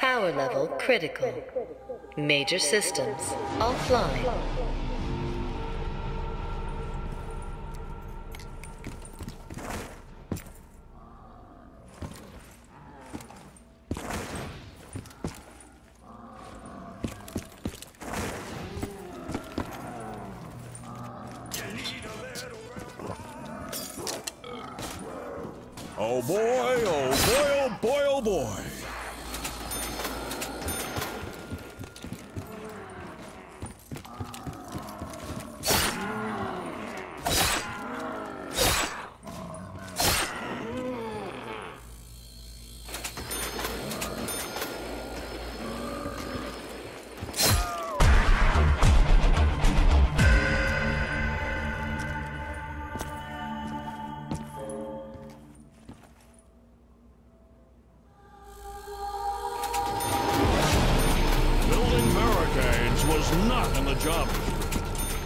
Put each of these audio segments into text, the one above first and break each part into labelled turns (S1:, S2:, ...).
S1: Power level critical. Major systems offline.
S2: Oh boy, oh boy, oh boy, oh boy. Was not in the job description.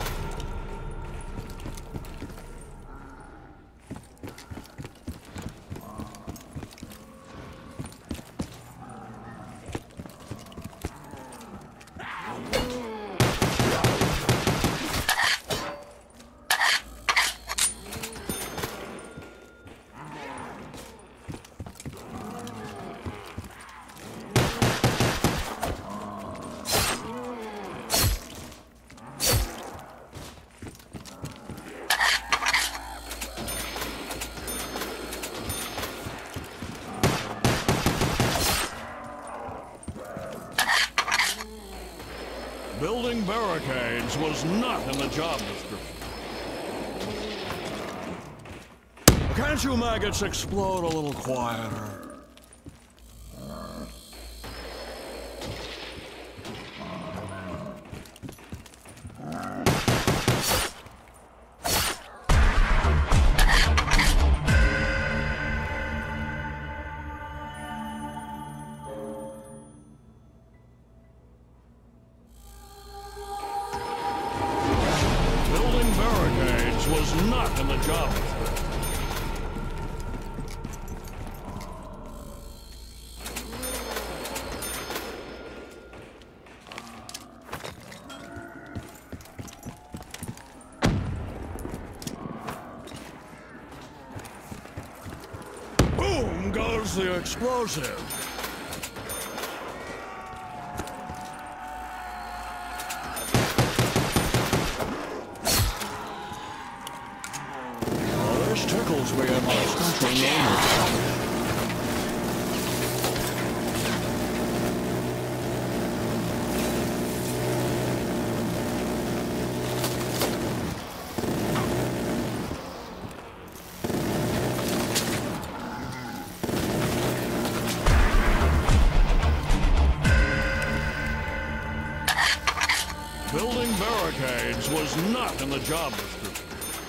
S2: Building barricades was not in the job description. Can't you maggots explode a little quieter? Was not in the job description. Boom goes the explosive. Tickles me in my central nervous. Building barricades was not in the job description.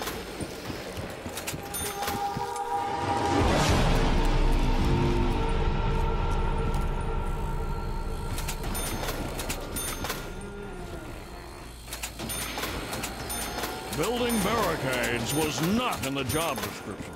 S2: Building barricades was not in the job description.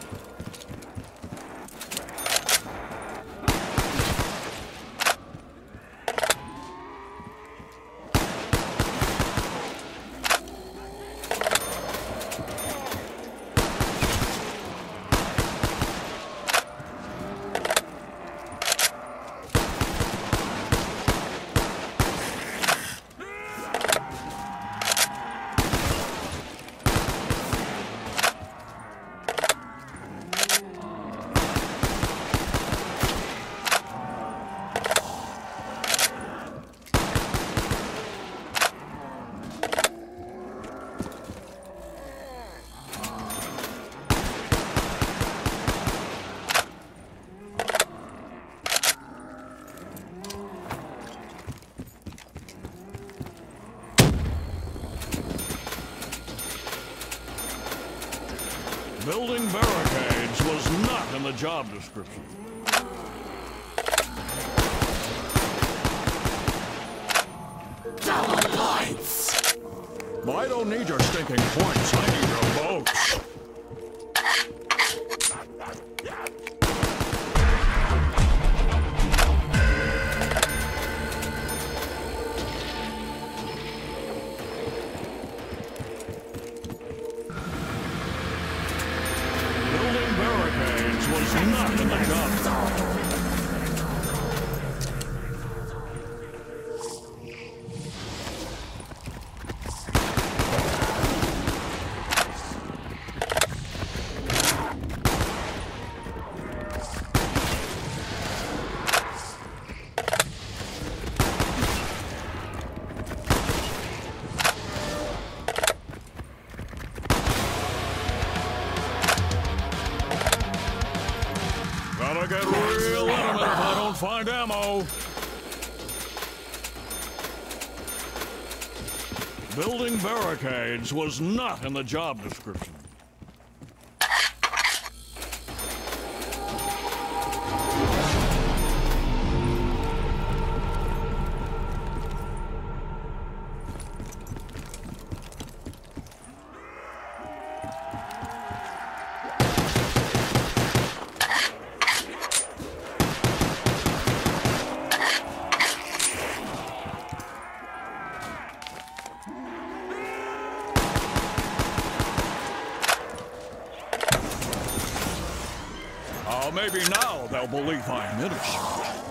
S2: Building barricades was not in the job description.
S3: Double points!
S2: Well, I don't need your stinking points, I need your votes. find ammo. Building barricades was not in the job description. Maybe now they'll believe I'm innocent.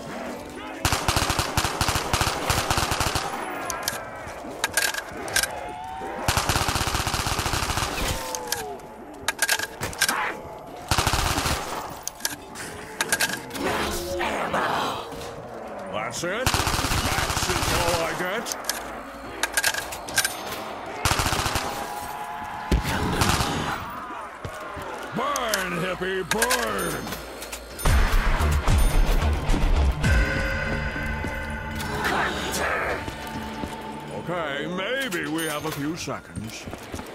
S2: That's it? Max is all I get? Burn, hippie, burn! Okay, maybe we have a few seconds.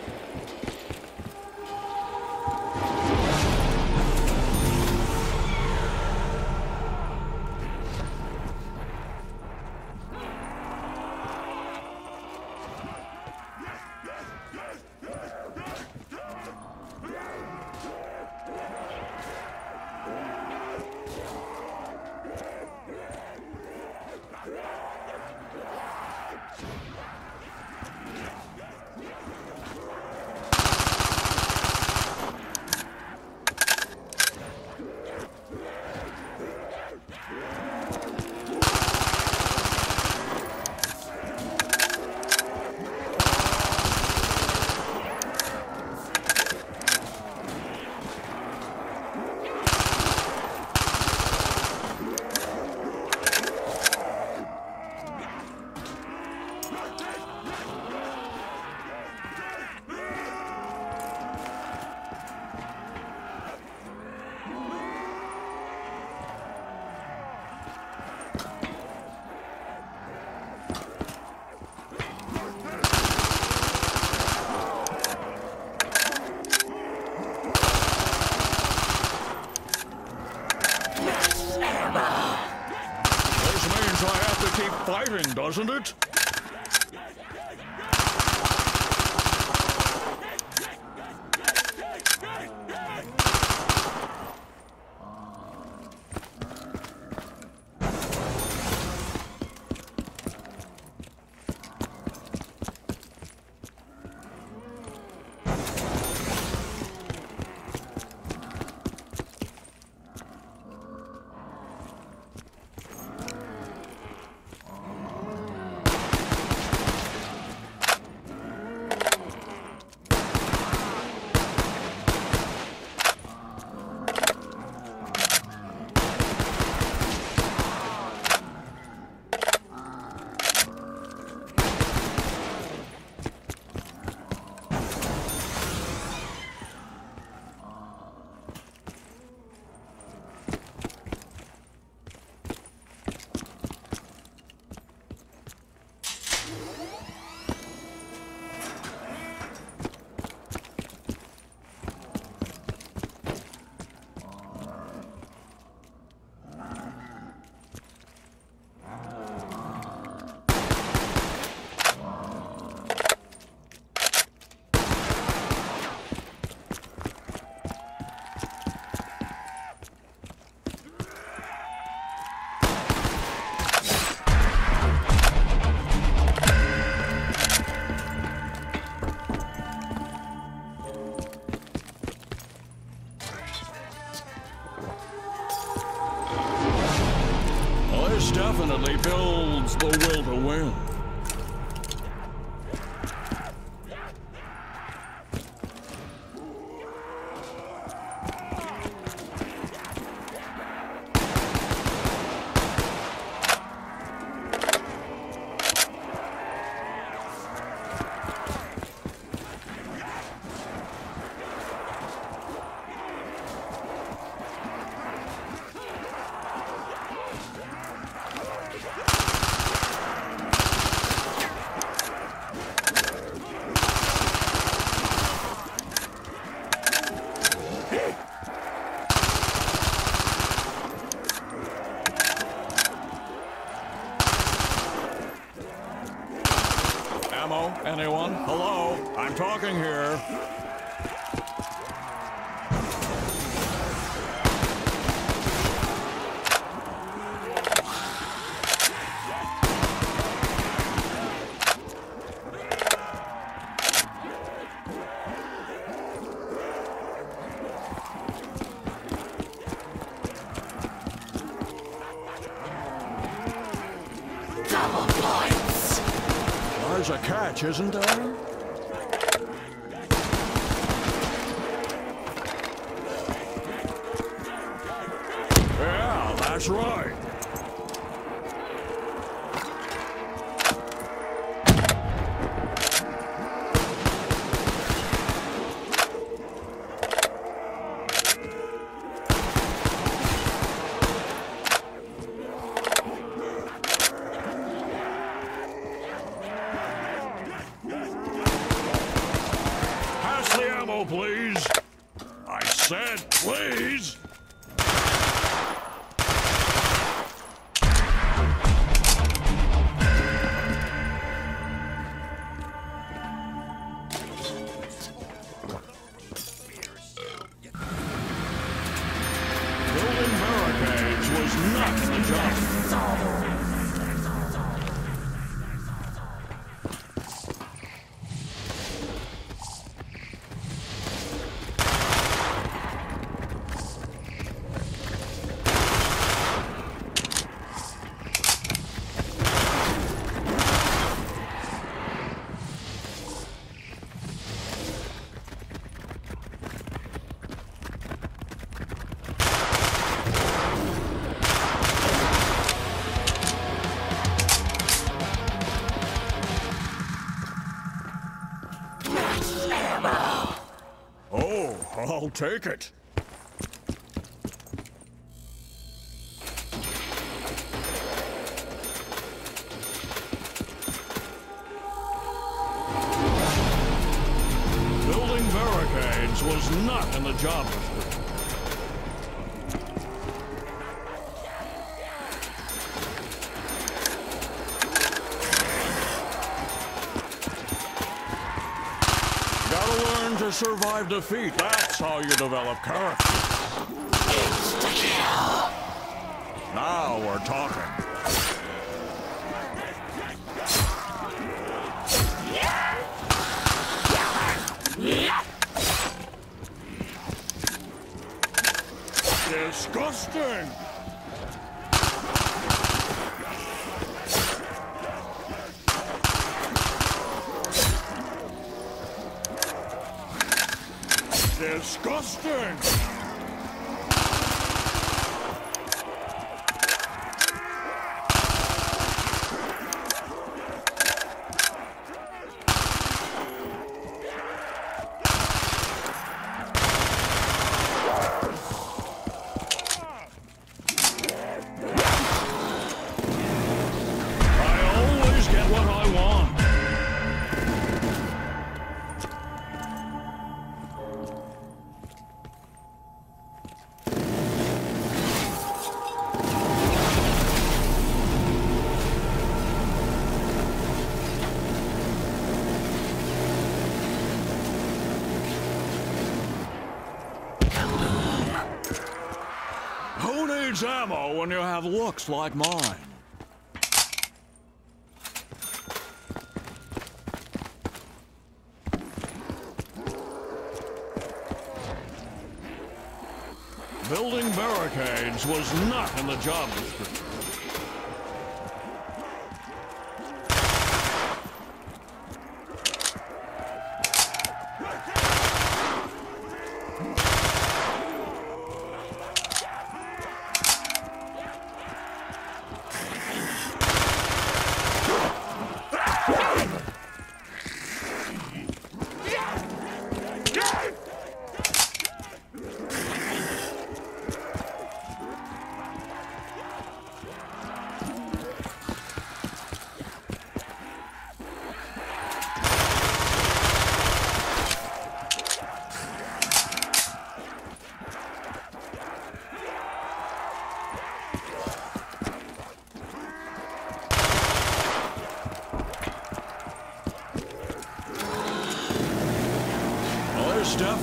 S2: Fighting, doesn't it? This definitely builds the will to win. ammo? Anyone? Hello? I'm talking here. There's a catch, isn't there? Yeah, that's right. Please. I said please. Building barricades was not the job. Oh, I'll take it. Building barricades was not in the job description. To survive defeat, that's how you develop character. Insta-kill. Now we're talking. Disgusting! Disgusting! I always get what I want. Who needs ammo when you have looks like mine? Building barricades was not in the job description.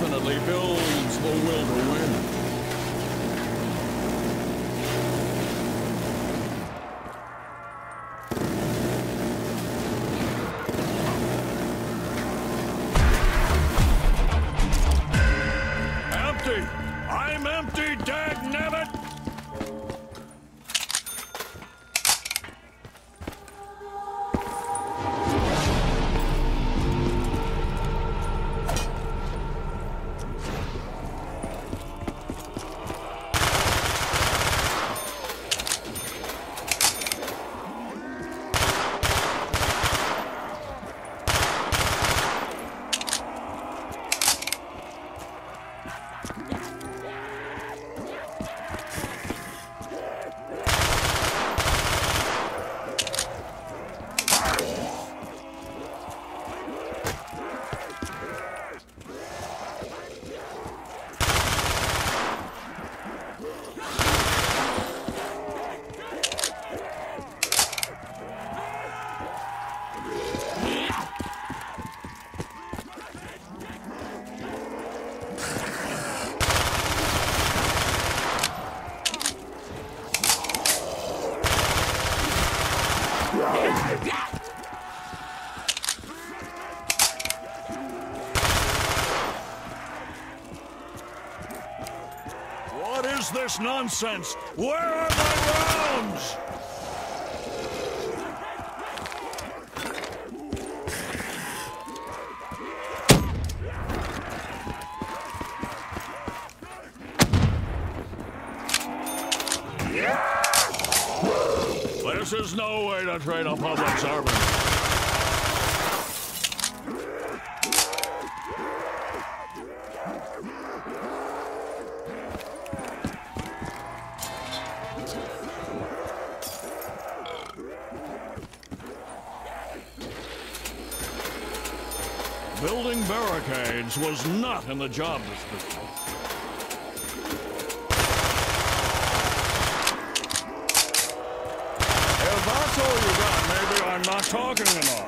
S2: definitely builds the will to win. Empty! I'm empty, dagnabbit! What is this nonsense? Where are my rounds? This is no way to train a public servant. Building barricades was not in the job description. If that's all you got, maybe I'm not talking enough.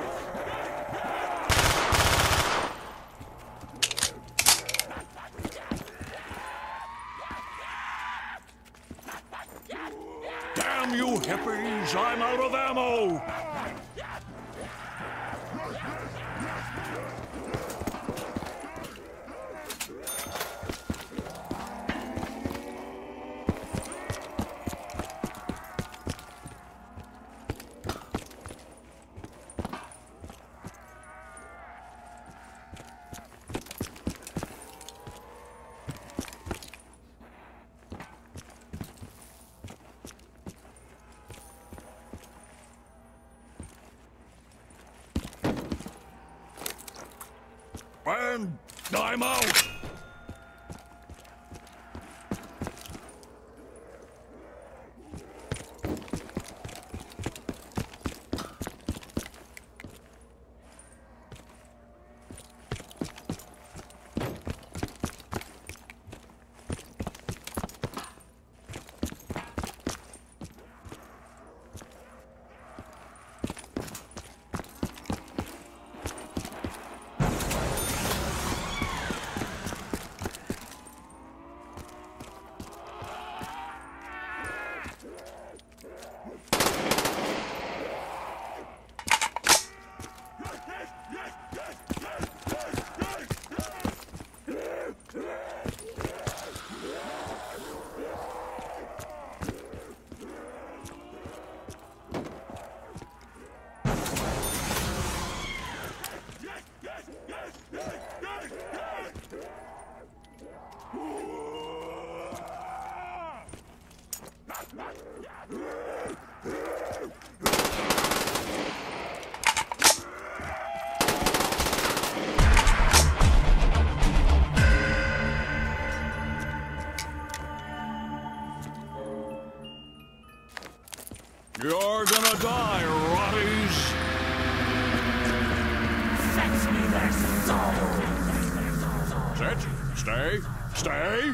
S2: Damn you hippies, I'm out of ammo! And I'm out! You're gonna die, rotties!
S3: Fetch me their souls!
S2: Sit, stay, stay!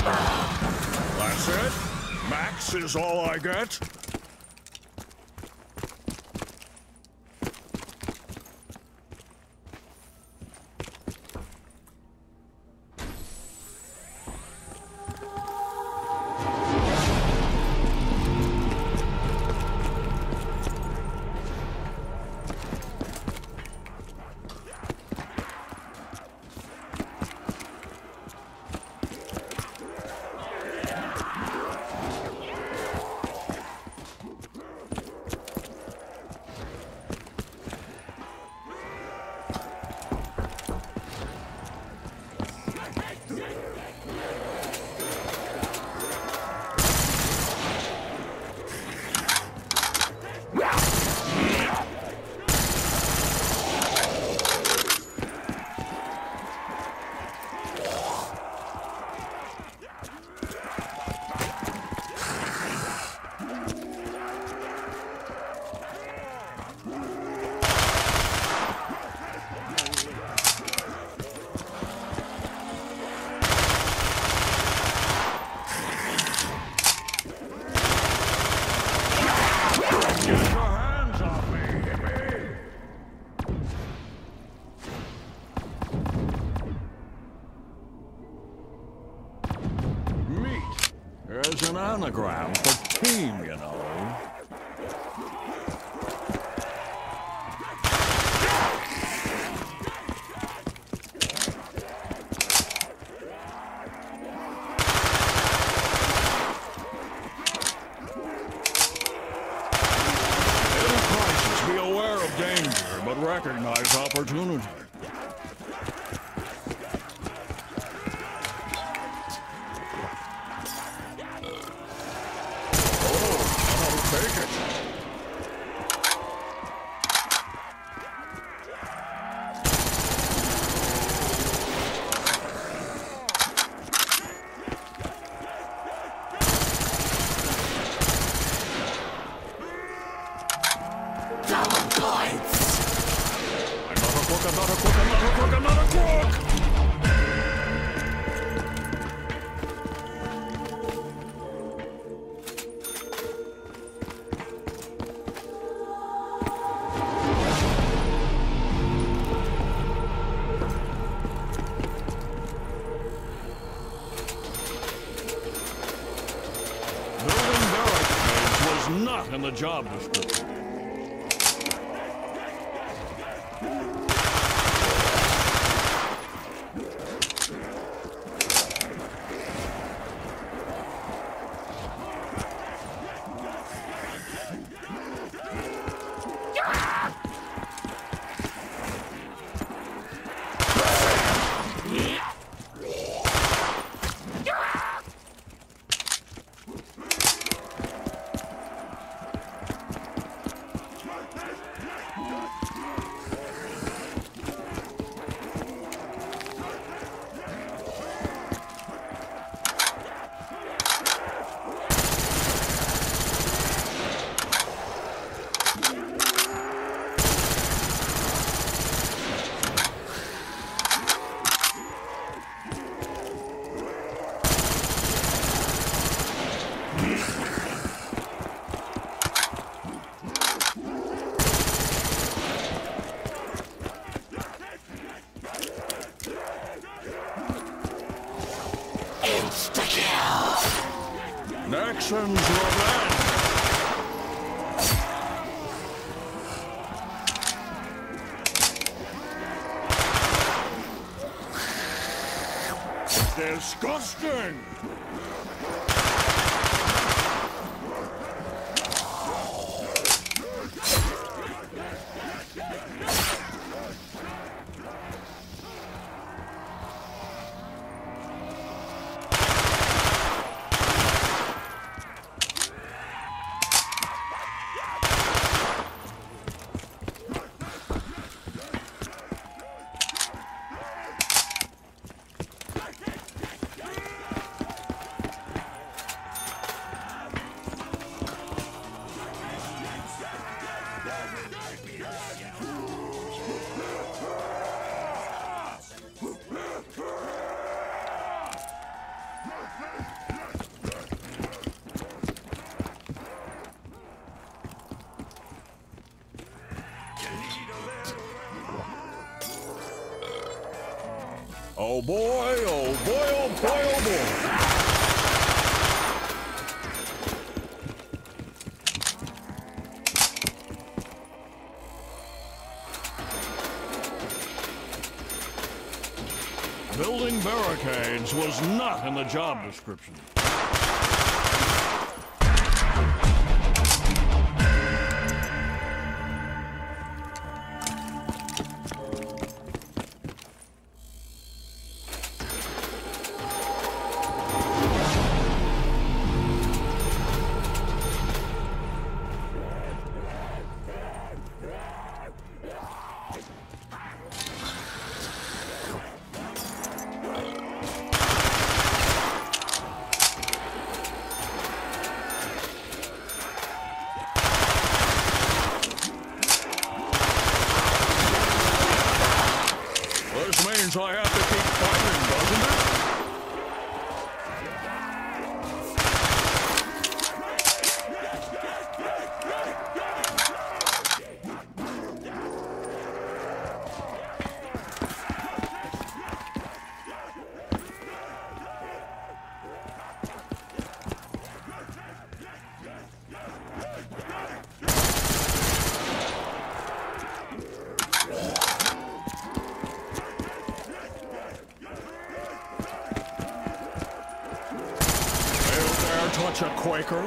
S2: That's it? Max is all I get? There's an anagram for team, you know. In a crisis, be aware of danger, but recognize opportunity. Take it.
S3: Double points.
S2: Another crook, another crook, another crook, another crook! Not in the job description. Nixon's revenge! Disgusting! Oh boy, oh boy, oh boy, oh boy. Building barricades was not in the job description. This means I have to keep fighting, doesn't it? Touch a Quaker?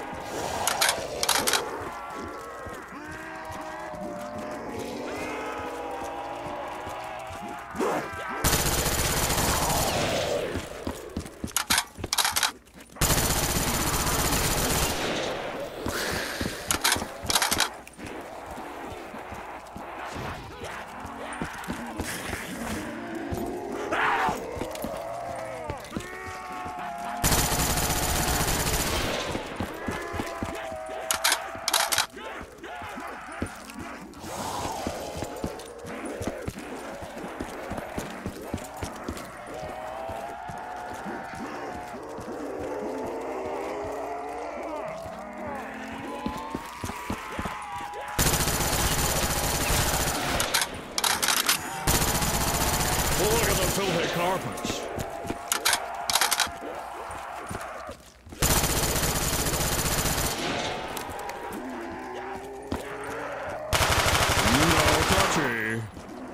S2: Look at the filthy carpets. No touchy.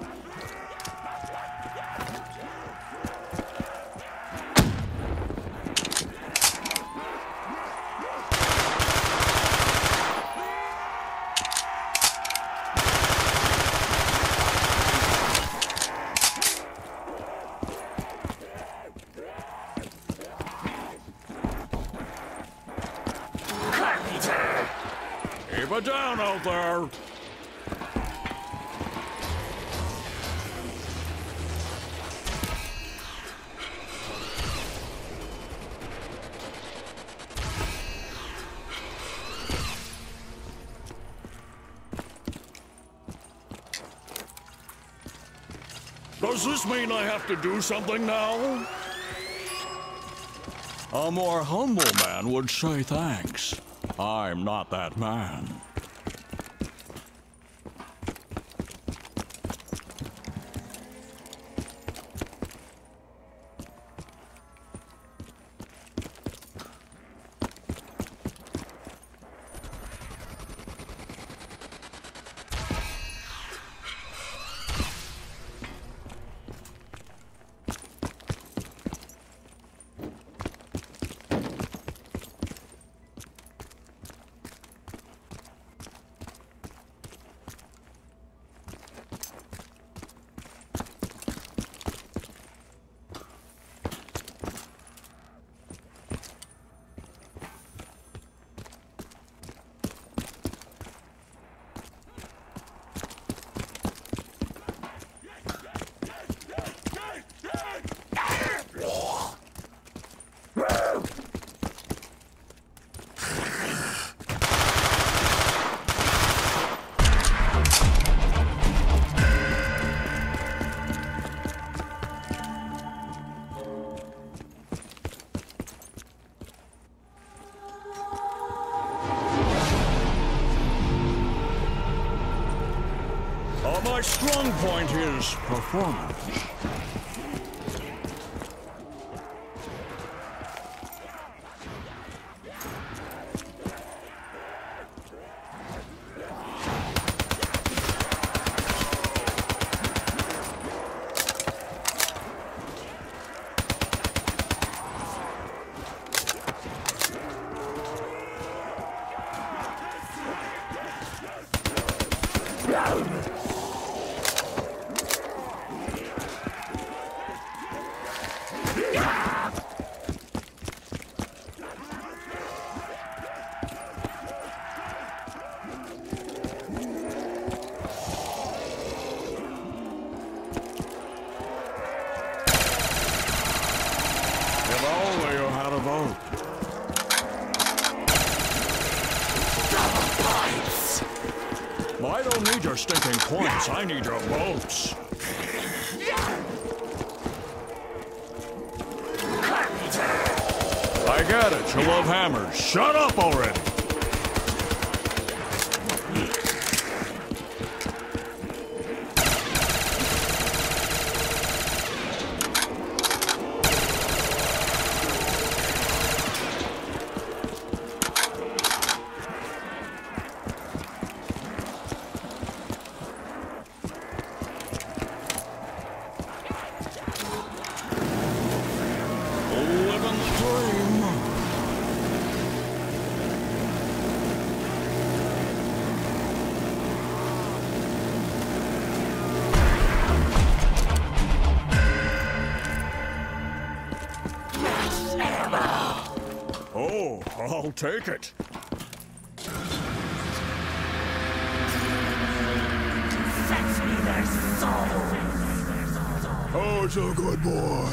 S2: Keep it down out there. Does this mean I have to do something now? A more humble man would say thanks. I'm not that man. My strong point is performance. too.
S3: Double points!
S2: Well, I don't need your stinking points. I need your boats. I get it. You love hammers. Shut up already. Living the dream.
S3: Max ammo!
S2: Oh, I'll take it.
S3: Fetch me their soul!
S2: Oh, it's a good boy.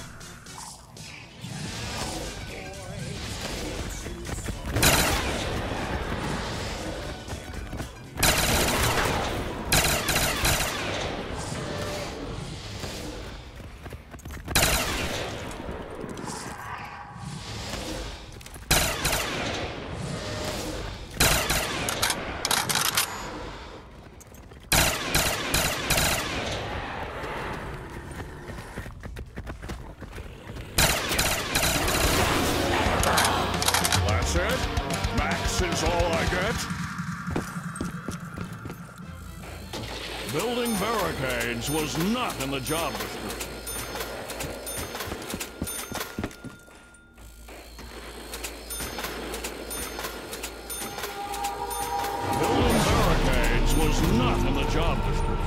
S2: That's it? Max is all I get? Building barricades was not in the job description. Building barricades was not in the job description.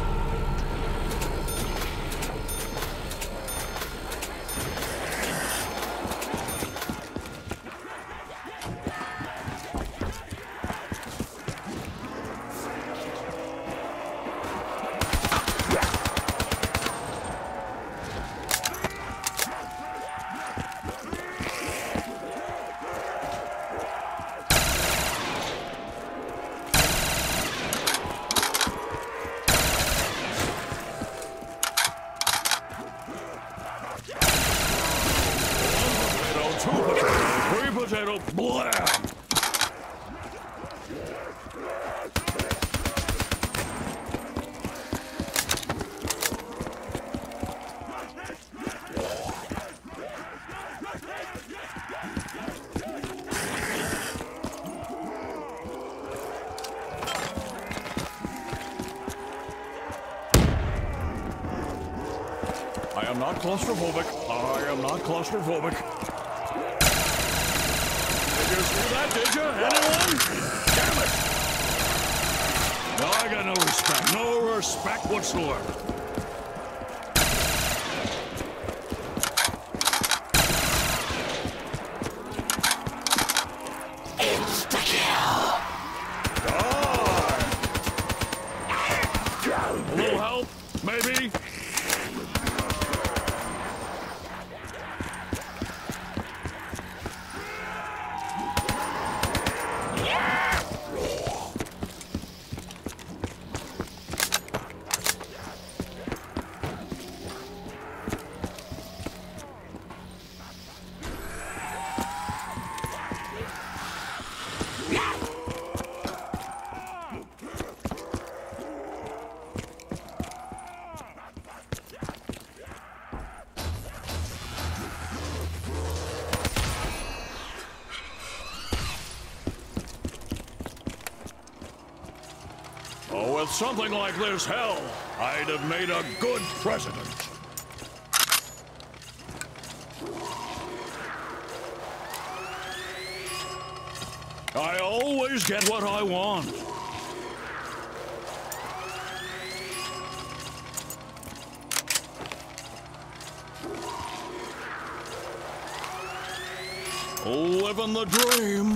S2: Two potato, three potato, blam! I am not claustrophobic. I am not claustrophobic. Did you see that, did you? Anyone? Damn it! No, I got no respect. No respect whatsoever.
S3: Insta-kill!
S2: A little help? Maybe? Oh, with something like this, hell, I'd have made a good president. I always get what I want. Living the dream.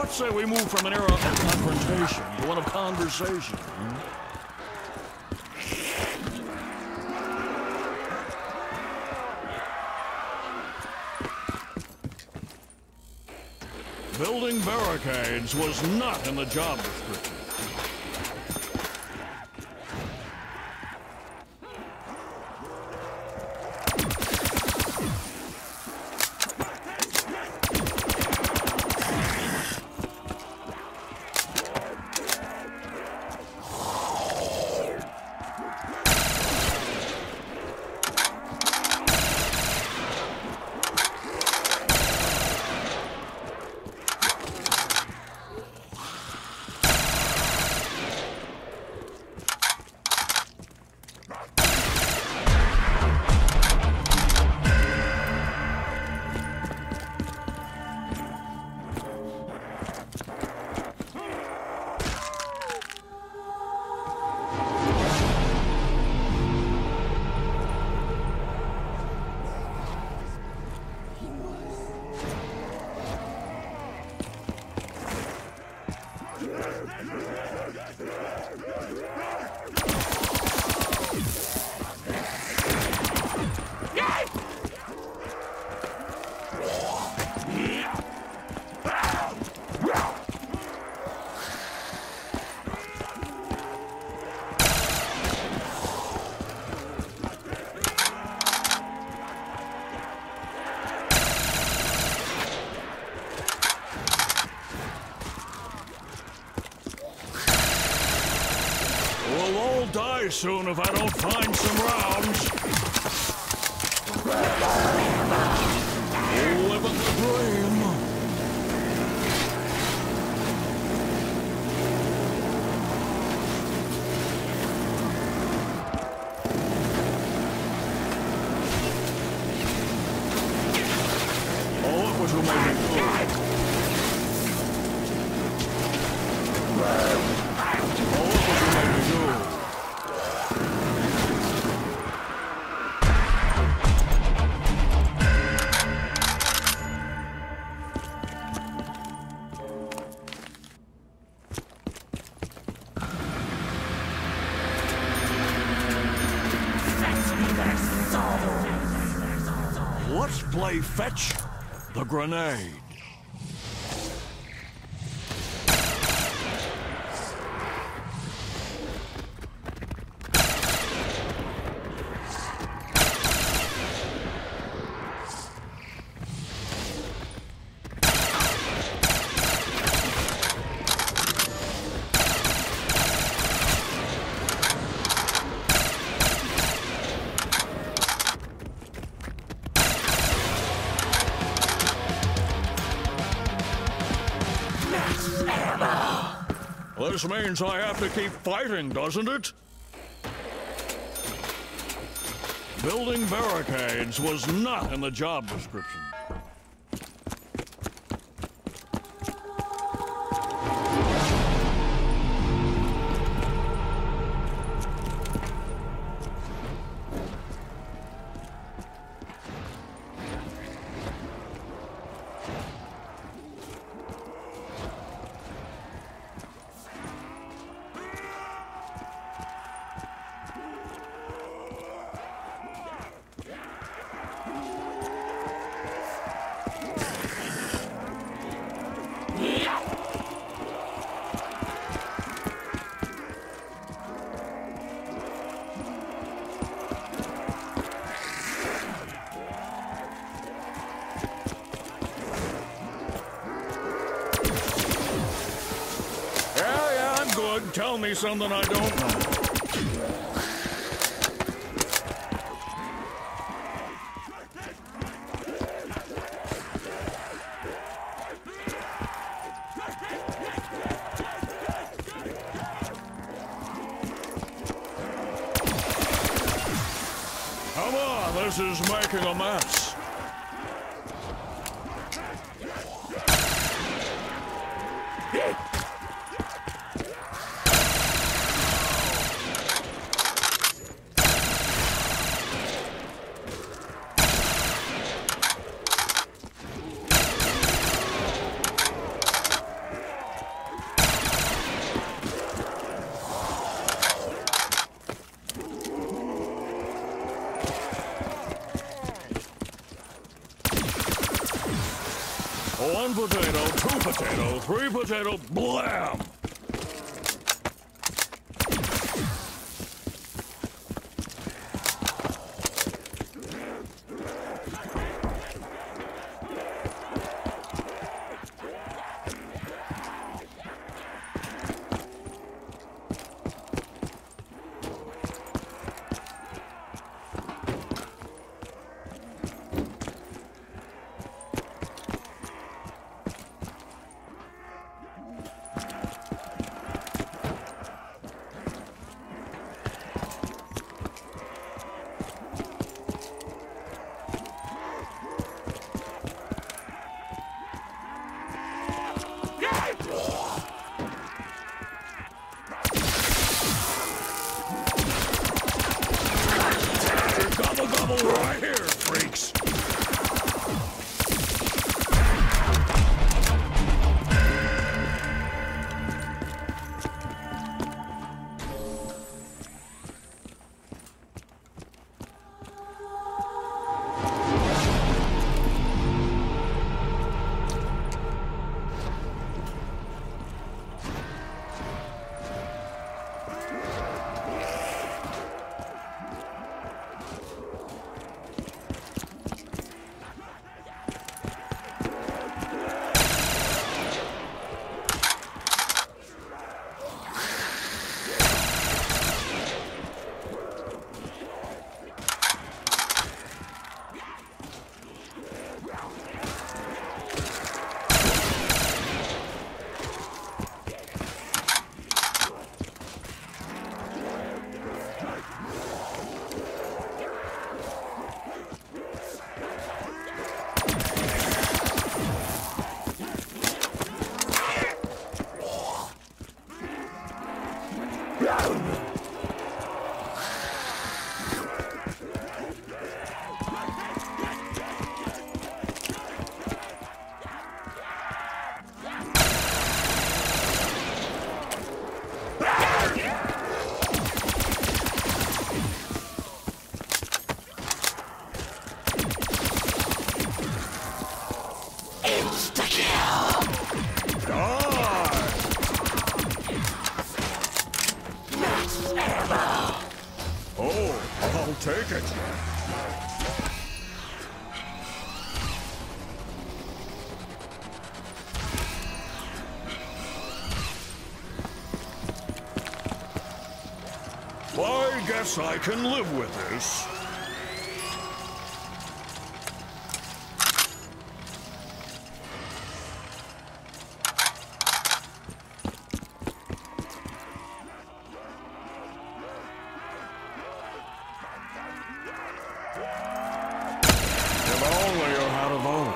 S2: Let's say we move from an era of confrontation to one of conversation. Building barricades was not in the job description. We'll all die soon if I don't find some rounds. Living the dream. Oh, it was amazing. Let's play fetch the grenade. This means I have to keep fighting, doesn't it? Building barricades was not in the job description. Tell me something I don't know. Come on, this is making a mess. potato, 2 potato, 3 potato, blam! Gobble gobble right here, freaks! I'll take it. I guess I can live with this. If only you had a vote.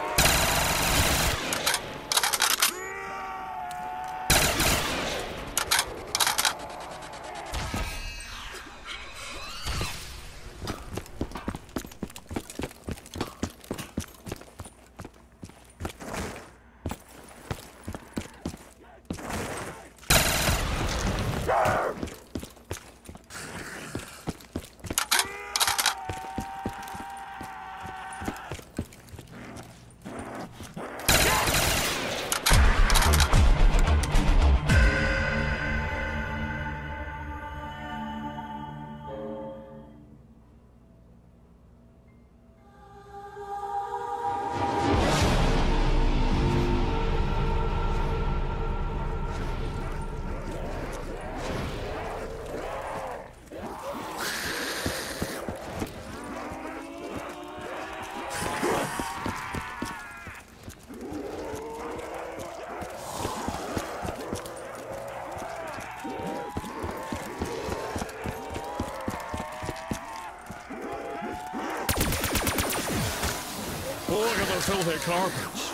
S2: Look at the filthy carpets.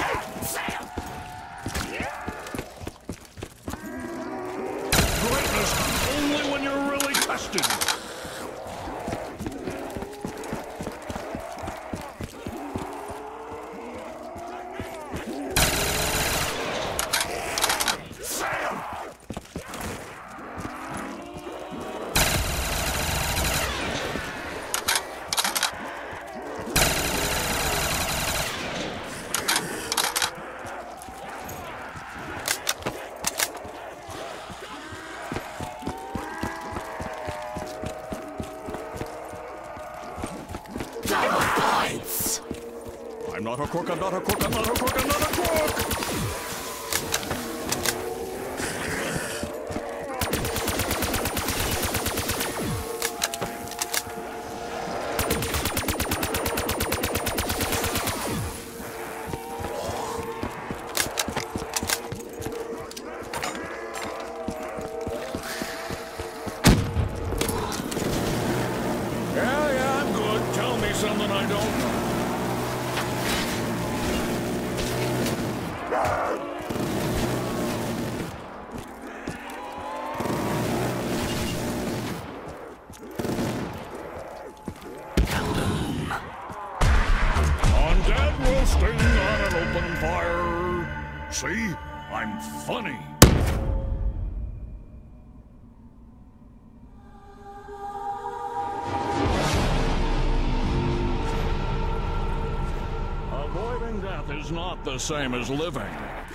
S2: Greatness comes only when you're really tested. not a crook, I'm not a crook, I'm not a crook, I'm not a crook! Yeah, I'm good. Tell me something I don't know. Undead roasting on an open fire. See? I'm funny. Avoiding death is not the same as living.